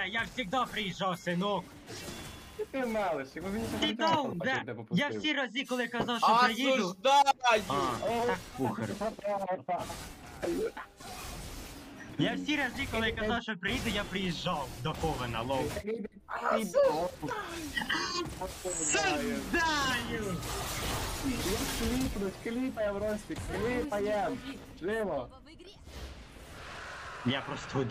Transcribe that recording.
я завжди приїжджав, синок. Ти малиш, йому він Ти даун, де? Я всі рази, коли казав, що приїду. Осуждаю! Так похер. Я всі рази, коли казав, що приїду, я приїжджав до Ковена, лоу. Осуждаю! Кліпаєм, Ростик, кліпаєм. Живо. Я просто